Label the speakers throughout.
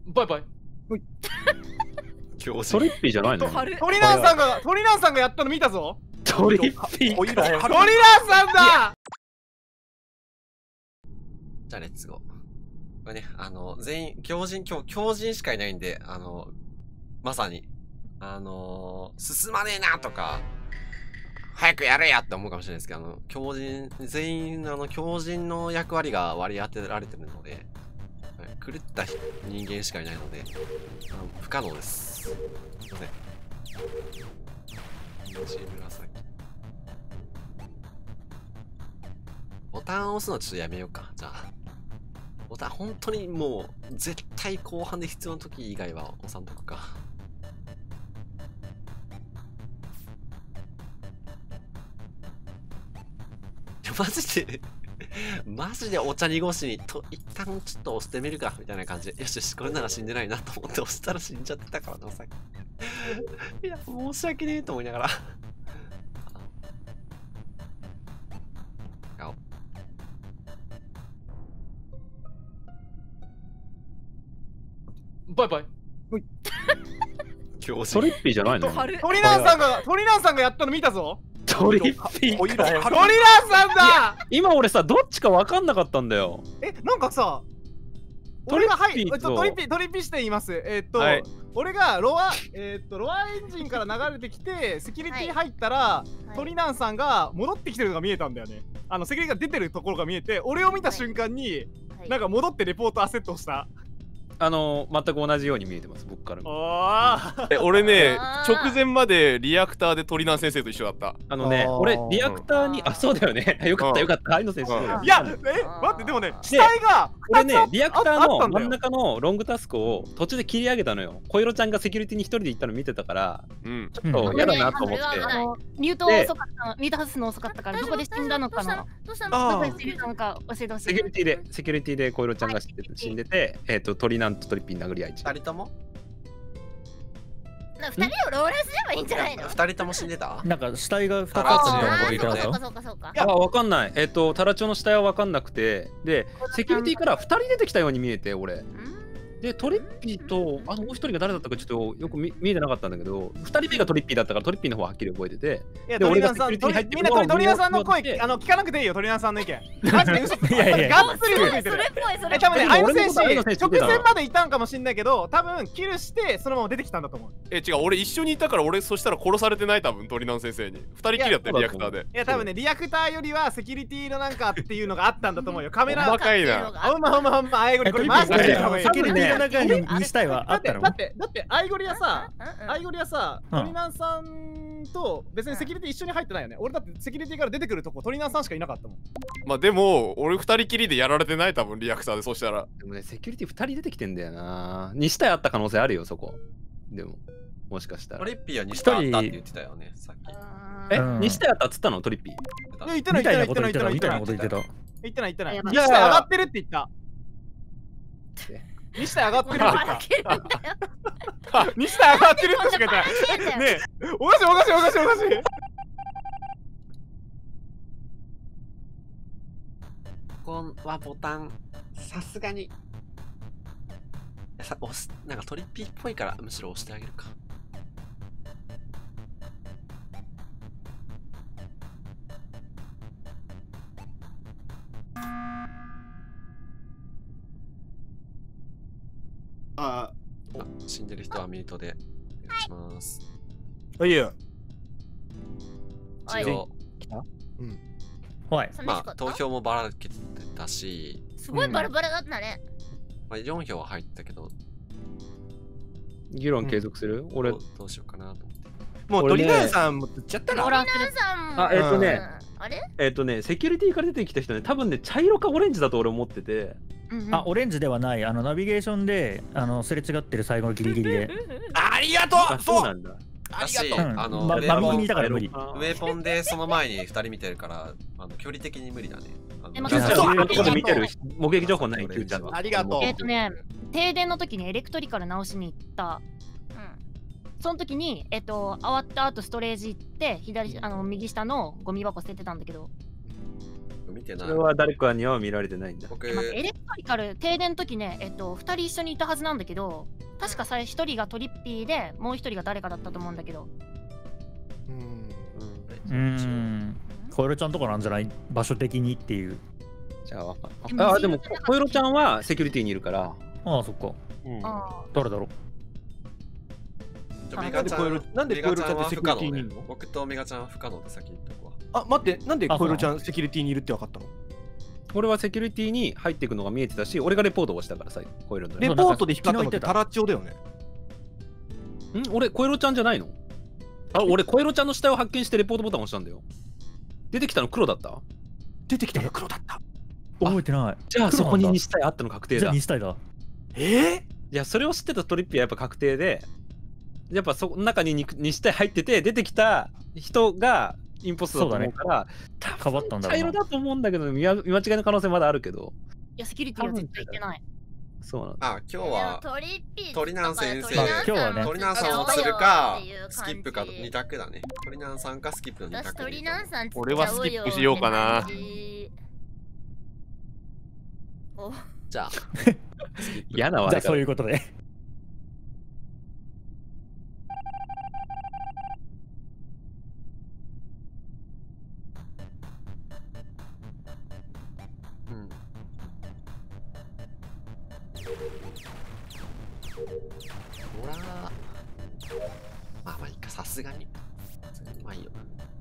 Speaker 1: バイバイ。
Speaker 2: 今日
Speaker 3: トリッピーじゃないの？
Speaker 4: トリナンさんがやったの見たぞ。
Speaker 3: トリッピー。
Speaker 4: トリナンさんだ。
Speaker 2: じゃあレッツゴー。これね、全員、強人しかいないんで、まさに、進まねえなとか、早くやれやって思うかもしれないですけど、全員、強人の役割が割り当てられてるので、狂った人間しかいないので、不可能です。すいません。紫。ボタンを押すのはちょっとやめようか。じゃあ。ボタン、本当にもう、絶対後半で必要な時以外は押さんとくか。マジでお茶濁しに一旦ちょっと押してみるかみたいな感じで、よしよし、これなら死んでないなと思って押したら死んじゃってたからな、さっき。いや、申し訳ねえと思いながら。
Speaker 1: バイバイ。
Speaker 3: トリッピーじゃないの？
Speaker 4: トリナンさんがやったの見たぞ。
Speaker 3: トリッピー。
Speaker 4: トリナンさんだ。
Speaker 3: 今俺さ、どっちか分かんなかったんだよ。
Speaker 4: なんかさ、俺がトリッピーして言います。俺がロアエンジンから流れてきてセキュリティ入ったら、トリナンさんが戻ってきてるのが見えたんだよね。セキュリティが出てるところが見えて、俺を見た瞬間になんか戻ってレポートアセットした。
Speaker 3: 全く同じように見えてます、僕からも。
Speaker 5: 俺ね、直前までリアクターでトリナン先生と一緒だった。
Speaker 3: 俺リアクターに、そうだよね。よかったよかった、有野先生。
Speaker 4: いや、待って、でもね、死体が
Speaker 3: 俺ね、リアクターの真ん中のロングタスクを途中で切り上げたのよ。小色ちゃんがセキュリティに一人で行ったの見てたから、ちょっと嫌だなと思って。
Speaker 6: ミュート外すの遅かったから、どこで死んだのかの。
Speaker 4: どうした
Speaker 6: の？セキュ
Speaker 3: リティで小色ちゃんが死んでて、トリナンとトリッピー殴り合い。
Speaker 2: 2人とも
Speaker 7: 2人をローラーすればいいんじゃないの
Speaker 2: ？2人とも死んでた？
Speaker 8: なんか死体が2つあったみたいなこと言ってた。
Speaker 7: そうか。
Speaker 3: わかんない。タラチョの死体はわかんなくて、で、セキュリティから2人出てきたように見えて、俺。で、トリッピーと、もう一人が誰だったかちょっとよく見えてなかったんだけど、2人目がトリッピーだったからトリッピーの方ははっきり覚えてて、
Speaker 4: で、俺がセキュリティに入ってみんなトリナンさんの声聞かなくていいよ、トリナンさんの意見。マジで嘘ついてる。がっつり嘘ついてる。多分ね、あゆ選手、直前までいたんかもしんないけど、多分キルしてそのまま出てきたんだと思う。
Speaker 5: 違う、俺一緒にいたから俺そしたら殺されてない、多分トリナン先生に。2人きりやったよ、リアクターで。
Speaker 4: いや、多分ね、リアクターよりはセキュリティのなんかっていうのがあったんだと思うよ。カメラ。
Speaker 5: 細かいな。
Speaker 4: ほんま、あいごりこれマジで。
Speaker 8: セキュリティの中に死体はあったの？
Speaker 4: だってアイゴリはさ、トリナンさんと別にセキュリティ一緒に入ってないよね。俺だってセキュリティから出てくるとこトリナンさんしかいなかったもん。
Speaker 5: まあでも俺2人きりでやられてない、多分リアクターで。そしたら
Speaker 3: でもね、セキュリティ2人出てきてんだよな。2死体あった可能性あるよ、そこ。でももしかしたら
Speaker 2: トリッピーは2死体あったって言ってたよね、さっき。
Speaker 3: 2死体あったっつったの？トリッピー。
Speaker 4: 言ってない。
Speaker 8: 言ってない。2死
Speaker 4: 体上がってるって言った。2死体上がってるって言った。2死体上がってるってしか言ってない。ねえ、おかしい。
Speaker 2: ここはボタン、さすがに。なんかトリッピーっぽいからむしろ押してあげるか。死んでる人はミュートでお願いします。
Speaker 4: いいよ。
Speaker 2: 一応、まあ投票もばらけてたし、
Speaker 7: すごいバラバラだったね。
Speaker 2: まあ4票は入ったけど、
Speaker 3: 議論継続する？俺
Speaker 2: どうしようかなと思って。
Speaker 4: もうトリナンさんも言っちゃったら。
Speaker 7: トリナンさんも。
Speaker 3: あれ？セキュリティから出てきた人ね、多分ね、茶色かオレンジだと俺思ってて。
Speaker 8: オレンジではない。ナビゲーションですれ違ってる最後のギリギリで。
Speaker 4: ありがとう。
Speaker 3: そうなんだ。
Speaker 2: だし、
Speaker 8: 右にいたから無理。
Speaker 2: ウェポンでその前に2人見てるから、距離的に無理だね。
Speaker 3: 見てる目撃情報ない？キューちゃんは。
Speaker 4: ありがとう。
Speaker 6: 停電の時にエレクトリカル直しに行った。その時に終わった後ストレージ行って右下のゴミ箱捨ててたんだけど。
Speaker 2: てない。
Speaker 3: それは誰かには見られてないんだ。
Speaker 2: 僕、
Speaker 6: エレクトリカル停電の時ね、2人一緒にいたはずなんだけど、確か1人がトリッピーで、もう1人が誰かだったと思うんだけど。
Speaker 8: コエロちゃんとかなんじゃない？場所的にっていう。
Speaker 3: じゃあ分かんない。あ、でもコエロちゃんはセキュリティにいるから。
Speaker 8: ああ、そっか。誰だろう。
Speaker 2: メガちゃん、
Speaker 1: なんでコエロちゃんってセキュリティにいるの？
Speaker 2: 僕とメガちゃんは不可能で先言っとくわ。
Speaker 1: あ、待って、なんでコエロちゃんセキュリティにいるって分かったの？
Speaker 3: 俺はセキュリティに入っていくのが見えてたし、俺がレポートをしたからさ、コエロの。
Speaker 1: レポートで光ったのってタラッチョだよね。
Speaker 3: 俺、コエロちゃんじゃないの？俺、コエロちゃんの死体を発見してレポートボタンを押したんだよ。出てきたの黒だった？
Speaker 1: 出てきたの黒だった。
Speaker 8: 覚えてない。
Speaker 3: じゃあそこに2死体あったの確定だ。
Speaker 8: じゃあ2死体だ。
Speaker 3: いや、それを知ってたトリッピーはやっぱ確定で、やっぱその中に2死体入ってて、出てきた人がインポストだと思うから、
Speaker 8: かばったんだろうな。
Speaker 3: 茶色だと思うんだけど、見間違いの可能性まだあるけど。
Speaker 6: いや、セキュリティは絶対行ってない。
Speaker 3: そうなんだ。
Speaker 2: 今日は鳥南先生、
Speaker 8: 今日はね、
Speaker 2: 鳥南さんをするかスキップか2択だね。鳥南さんかスキップの2択。
Speaker 5: 俺はスキップしようかな。
Speaker 2: じゃあ
Speaker 3: 嫌なわ。
Speaker 8: じゃあそういうことで。
Speaker 2: ほらまあいいか、さすがにまあいいよ。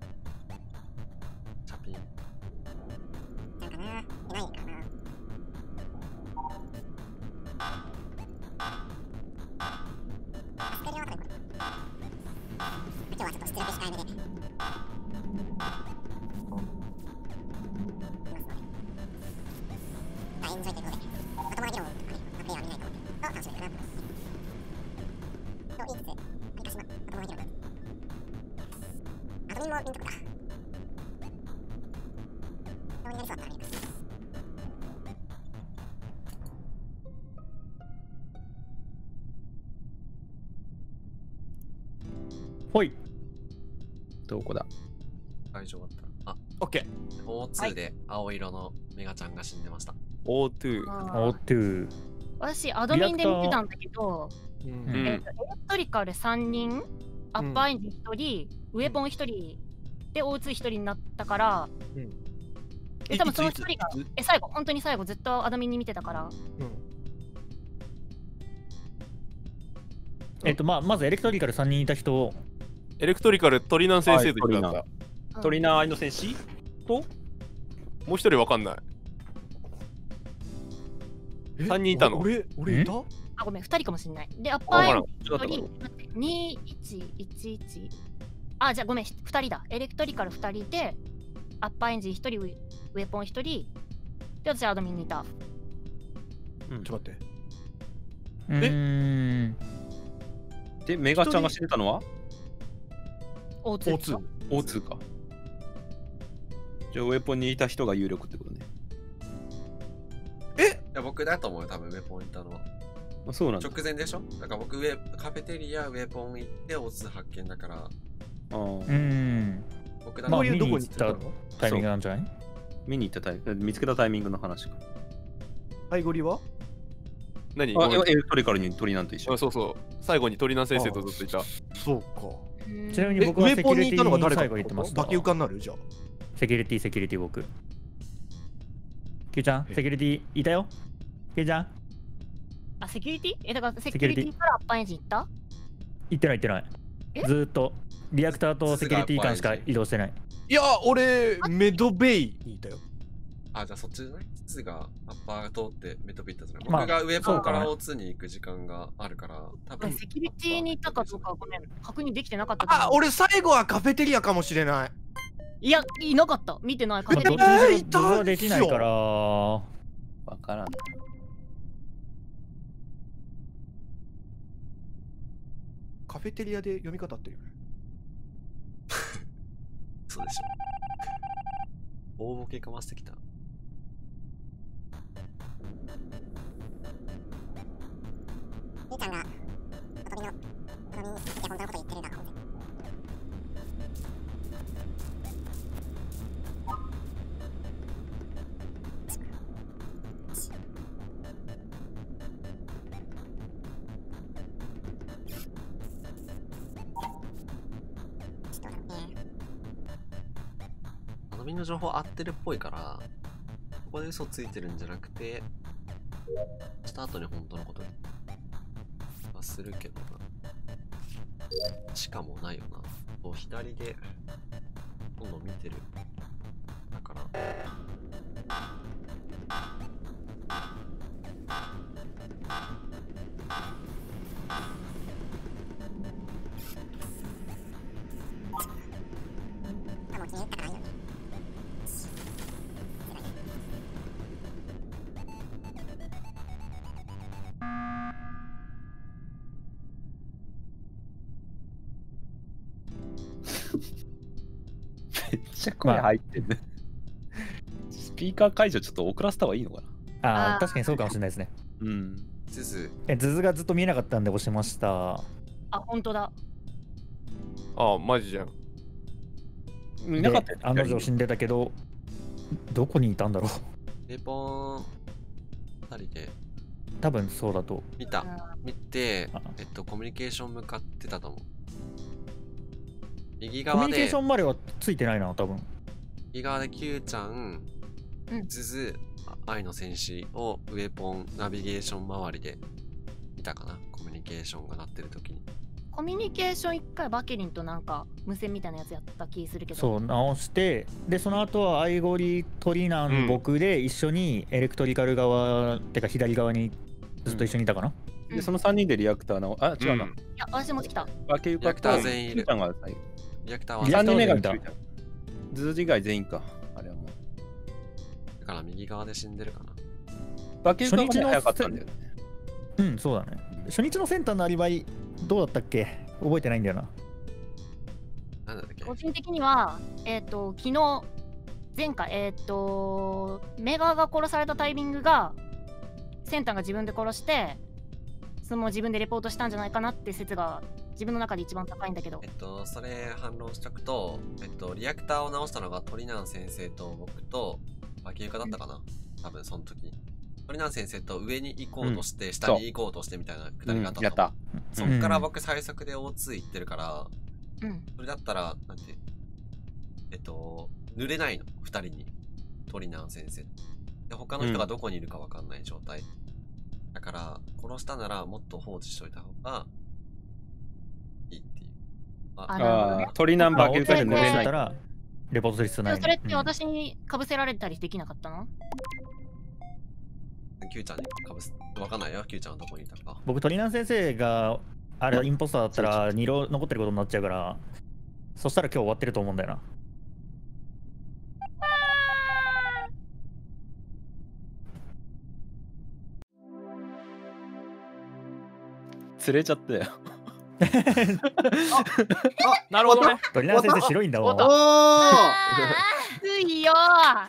Speaker 2: チャピンなんかな、いないかな。今日はちょっと出力控えめで大変ジョイということで、まともな議論をプレイヤーは見ないと楽しめるかなと言いつつ、何かしまともな議論だ。アドミンもピンとくか。どうになりそうだったら見るか。
Speaker 8: ほい。
Speaker 3: どこだ？
Speaker 2: 大丈夫だった。
Speaker 1: オッケ
Speaker 2: ー。O2 で青色のメガちゃんが死んでました。
Speaker 5: O2。
Speaker 8: O2。
Speaker 6: 私、アドミンで見てたんだけど、エレクトリカル3人、アッパーエンジン1人、ウェポン1人で O2 1人になったから、多分その1人が、最後、本当に最後、ずっとアドミンに見てたから。
Speaker 8: まずエレクトリカル3人いた人。
Speaker 5: エレクトリカル鳥南先生と言ったんだ。
Speaker 3: 鳥南愛の戦士と
Speaker 5: もう一人わかんない。3人いたの？
Speaker 1: 俺いた？
Speaker 6: あ、ごめん、2人かもしんない。で、アッパーエンジン1人、2111。あ、じゃあごめん、2人だ。エレクトリカル2人で、アッパーエンジン1人、ウェポン1人。で、私、アドミンにいた。
Speaker 1: ちょっと待って。
Speaker 3: で、メガちゃんが死んでたのは
Speaker 6: ？O2。
Speaker 3: O2 か。じゃあ、ウェポンにいた人が有力ってことね。
Speaker 2: いや、僕だと思うよ、多分ウェポンいたのは。
Speaker 3: そうなんだ。
Speaker 2: 直前でしょ？だから僕、カフェテリア、ウェポン行って、O2 発見だから。
Speaker 8: 僕だと見に行ったタイミングなんじゃない？
Speaker 3: 見に行ったタイミング、見つけたタイミングの話か。
Speaker 1: アイゴリは？
Speaker 5: 何？
Speaker 3: エレクトリカルに鳥なんと一緒。
Speaker 5: そうそう。最後に鳥南先生とずっといた。
Speaker 1: そうか。
Speaker 8: ちなみに僕はセキュリティに最後言ってます。
Speaker 1: バキウカになるじゃん。
Speaker 8: セキュリティ僕。キューちゃん、セキュリティいたよ。キューちゃん。
Speaker 6: あ、セキュリティ？だからセキュリティからアッパーエンジン行った？
Speaker 8: 行ってない。ずーっとリアクターとセキュリティ間しか移動してない。
Speaker 1: いや、俺、メドベイにいたよ。
Speaker 2: あ、じゃあそっちじゃない？筒がアッパー通ってメドベイ行ったじゃない？僕がウェポンから O2 に行く時間があるから、多分。
Speaker 6: セキュリティに行ったかどうかごめん、確認できてなかった。
Speaker 1: あ、俺最後はカフェテリアかもしれない。
Speaker 6: いや、いなかった。見てない。カフェテリ
Speaker 8: アはできないから。
Speaker 3: わからん。
Speaker 1: カフェテリアで読み方ってるよね。
Speaker 2: そうでしょ。大ボケかましてきた。兄ちゃんが、おとみの、いや、本当のこと言ってるんだ。 みの情報合ってるっぽいから、ここで嘘ついてるんじゃなくて、した後に本当のことにはするけどな。しかもないよな。こう左で今度見てる。だから。
Speaker 3: めっちゃ声入ってんね。スピーカー解除ちょっと遅らせた方がいいのかな。
Speaker 8: 確かにそうかもしれないですね。
Speaker 3: うん。
Speaker 2: ズズ
Speaker 8: がずっと見えなかったんで押しました。
Speaker 6: あ、本当だ。
Speaker 5: あ、マジじゃん。
Speaker 3: いなかったよ。
Speaker 8: 案の定死んでたけど、どこにいたんだろう。
Speaker 2: レポーン2人で
Speaker 8: 多分そうだと。
Speaker 2: 見て、コミュニケーション向かってたと思う。右側で
Speaker 8: コミュニケーションまではついてないな、多分。
Speaker 2: 右側で Q ちゃん、ズズ、愛の戦士をウェポン、ナビゲーション周りで見たかな。コミュニケーションが鳴ってる時に。
Speaker 6: コミュニケーション一回バケリンとなんか無線みたいなやつやった気するけど。
Speaker 8: そう、直して、で、その後はアイゴリトリナン、僕で一緒にエレクトリカル側、てか左側にずっと一緒にいたかな。
Speaker 3: で、その3人でリアクターの、あ、違うな。い
Speaker 6: や、私も来た。
Speaker 3: バケユカと
Speaker 2: 全員いる。リアクターは
Speaker 3: 3人目がいた。ズズ以外全員か。あれはもう。
Speaker 2: だから右側で死んでるかな。
Speaker 3: バケユカが早かったんだよね。
Speaker 8: うん、そうだね。初日のセンターのアリバイ、どうだったっけ？覚えてないんだよな。
Speaker 2: なんだっけ？
Speaker 6: 個人的には、昨日、前回、メガが殺されたタイミングが、センターが自分で殺して、その自分でレポートしたんじゃないかなって説が自分の中で一番高いんだけど。
Speaker 2: それ反論しとくと、リアクターを直したのがトリナン先生と僕とバケユカだったかな、多分その時。トリナン先生と上に行こうとして、下に行こうとしてみたいなくだりがあったと。
Speaker 3: やった。
Speaker 2: そっから僕最速で O2 行ってるから、それだったら、なんて、濡れないの、2人に。トリナン先生。で、他の人がどこにいるか分かんない状態。だから、殺したならもっと放置しといた方がいいっていう。
Speaker 3: トリナンバケユカで濡れない
Speaker 8: から、レポートする必要ない。
Speaker 6: それって私に被せられたりできなかったの
Speaker 2: Q ちゃんに被す。わかんないよ、Q ちゃんはどこにいたか。
Speaker 8: 僕、トリナン先生が、あれ、インポスターだったら2浪残ってることになっちゃうから、そしたら今日終わってると思うんだよな。
Speaker 3: 釣れちゃったよ。
Speaker 5: なるほどね。
Speaker 8: トリナン先生白いんだわ。
Speaker 6: ついよ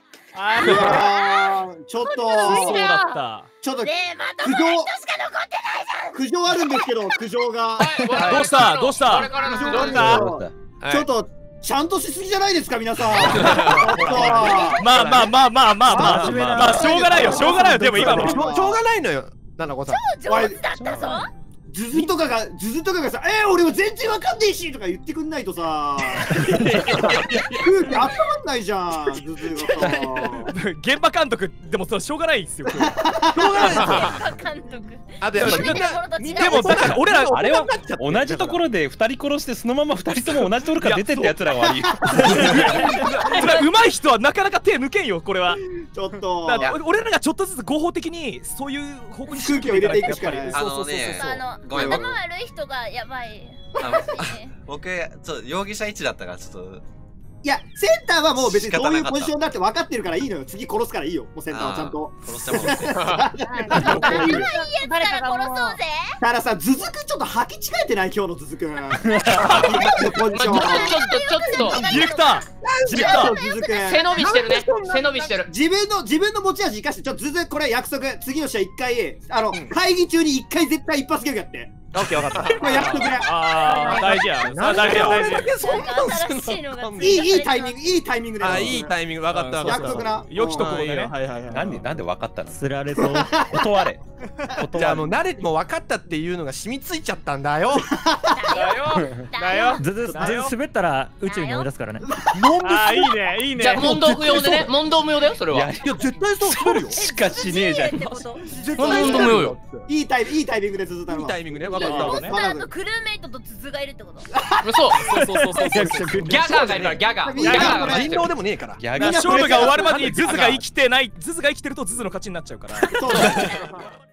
Speaker 9: ちょっと
Speaker 5: そうだった。
Speaker 9: ちょっと
Speaker 7: ねえ、まともな人しか残ってないじゃん。
Speaker 9: 苦情あるんですけど、苦情が。
Speaker 5: どうしたどうした
Speaker 9: 苦情がちょっとちゃんとしすぎじゃないですか、皆さん。
Speaker 5: まあ、しょうがないよ、しょうがないよ。でも今もしょうがないのよ、ナナコさん。
Speaker 7: 超上手だったぞ。
Speaker 9: ズズとかがさ、俺も全然わかんねえしとか言ってくんないとさ、空気温まんないじゃん、ズズがさ。
Speaker 5: 現場監督でもそれしょうがないですよ。しょうが
Speaker 7: ない監督。
Speaker 5: あ、でもでも俺ら
Speaker 3: あれは同じところで2人殺してそのまま2人とも同じところから出てったやつらが悪い。
Speaker 5: 上手い人はなかなか手抜けんよ、これは。
Speaker 9: ちょっと。
Speaker 5: 俺らがちょっとずつ合法的にそういう方向に
Speaker 9: 空気を入れていくしかない。
Speaker 2: ごめん、
Speaker 7: 頭悪い人がやばい。
Speaker 2: 僕、容疑者1だったから、ちょっと。
Speaker 9: いや、センターはもう別にどういうポジションだって分かってるからいいのよ。次殺すからいいよ。もうセンターはちゃんと。
Speaker 2: 殺してもらって。
Speaker 7: 頭いいやつから殺そうぜ。
Speaker 9: だからさ、ズズくんちょっと履き違えてない、今日のズズくん。
Speaker 10: ちょっとディレクター背伸びしてるね。背伸びしてる。
Speaker 9: 自分の持ち味生かして、ちょっとズズこれ約束、次の試合一回、会議中に一回絶対一発ギャグやって。
Speaker 5: オッケー、分かった。
Speaker 9: これ約束ね。
Speaker 5: ああ、大事や。大事や。
Speaker 9: いいタイミング、いいタイミングで。
Speaker 5: いいタイミング、分かった。
Speaker 9: 約束な。
Speaker 5: 良きところでね。
Speaker 3: なんで分かったの？
Speaker 8: 釣られそう。
Speaker 3: 断れ。
Speaker 5: じゃあもう慣れても分かったっていうのが染みついちゃったんだよ。
Speaker 8: だよ。ず滑ったら宇宙に追い出すからね。
Speaker 5: のんあ、いいね、いいね。
Speaker 10: じゃあ問答不要でね、問答無用だよ、それは。
Speaker 1: いや絶対そう滑るよ。
Speaker 3: しかしねえじゃん。
Speaker 1: 絶
Speaker 10: 問答無用よ。
Speaker 9: いいタイミングで続いたの。
Speaker 1: いいタイミングね。分かった
Speaker 7: モンスターとクルーメイトと鈴がいるってこと。
Speaker 10: そう。ギャガーがいるから、ギャガー。ギャガーが
Speaker 1: 人狼でもねえから。
Speaker 5: 勝負が終わるまでにズズが生きてない、ズズが生きてるとズズの勝ちになっちゃうから。